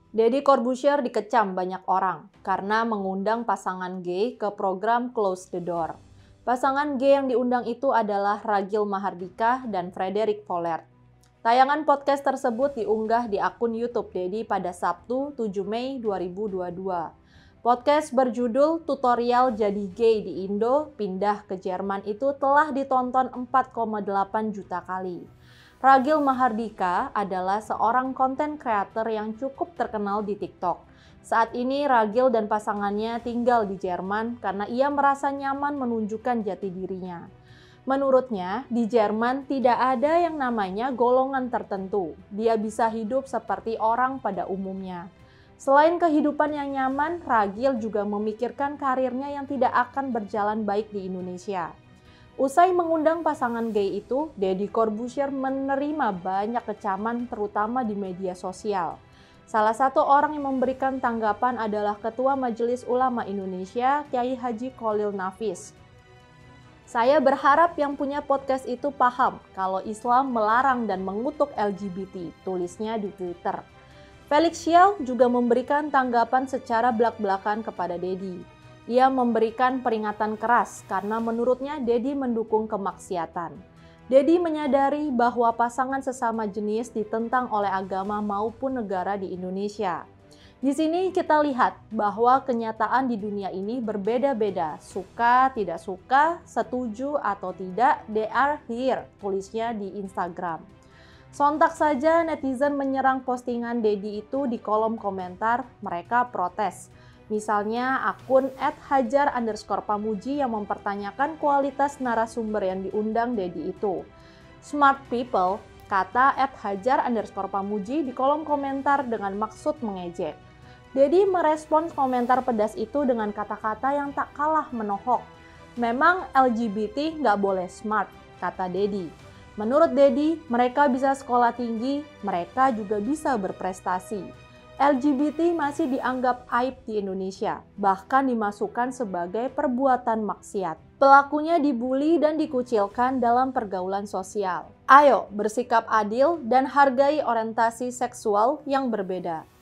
Deddy Corbuzier dikecam banyak orang karena mengundang pasangan gay ke program Close the Door. Pasangan gay yang diundang itu adalah Ragil Mahardika dan Frederick Vollert. Tayangan podcast tersebut diunggah di akun YouTube Deddy pada Sabtu 7 Mei 2022. Podcast berjudul Tutorial Jadi Gay di Indo Pindah ke Jerman itu telah ditonton 4,8 juta kali. Ragil Mahardika adalah seorang konten kreator yang cukup terkenal di TikTok. Saat ini Ragil dan pasangannya tinggal di Jerman karena ia merasa nyaman menunjukkan jati dirinya. Menurutnya, di Jerman tidak ada yang namanya golongan tertentu. Dia bisa hidup seperti orang pada umumnya. Selain kehidupan yang nyaman, Ragil juga memikirkan karirnya yang tidak akan berjalan baik di Indonesia. Usai mengundang pasangan gay itu, Deddy Corbuzier menerima banyak kecaman terutama di media sosial. Salah satu orang yang memberikan tanggapan adalah Ketua Majelis Ulama Indonesia, Kiai Haji Kholil Nafis. Saya berharap yang punya podcast itu paham kalau Islam melarang dan mengutuk LGBT, tulisnya di Twitter. Felix Xiao juga memberikan tanggapan secara belak-belakan kepada Deddy. Ia memberikan peringatan keras karena menurutnya Deddy mendukung kemaksiatan. Deddy menyadari bahwa pasangan sesama jenis ditentang oleh agama maupun negara di Indonesia. Di sini kita lihat bahwa kenyataan di dunia ini berbeda-beda, suka, tidak suka, setuju atau tidak, they are here, tulisnya di Instagram. Sontak saja netizen menyerang postingan Deddy itu di kolom komentar, mereka protes. Misalnya akun @hajar_pamuji yang mempertanyakan kualitas narasumber yang diundang Deddy itu. Smart people, kata @hajar_pamuji di kolom komentar dengan maksud mengejek. Deddy merespons komentar pedas itu dengan kata-kata yang tak kalah menohok. Memang LGBT nggak boleh smart, kata Deddy. Menurut Deddy, mereka bisa sekolah tinggi, mereka juga bisa berprestasi. LGBT masih dianggap aib di Indonesia, bahkan dimasukkan sebagai perbuatan maksiat. Pelakunya dibully dan dikucilkan dalam pergaulan sosial. Ayo bersikap adil dan hargai orientasi seksual yang berbeda.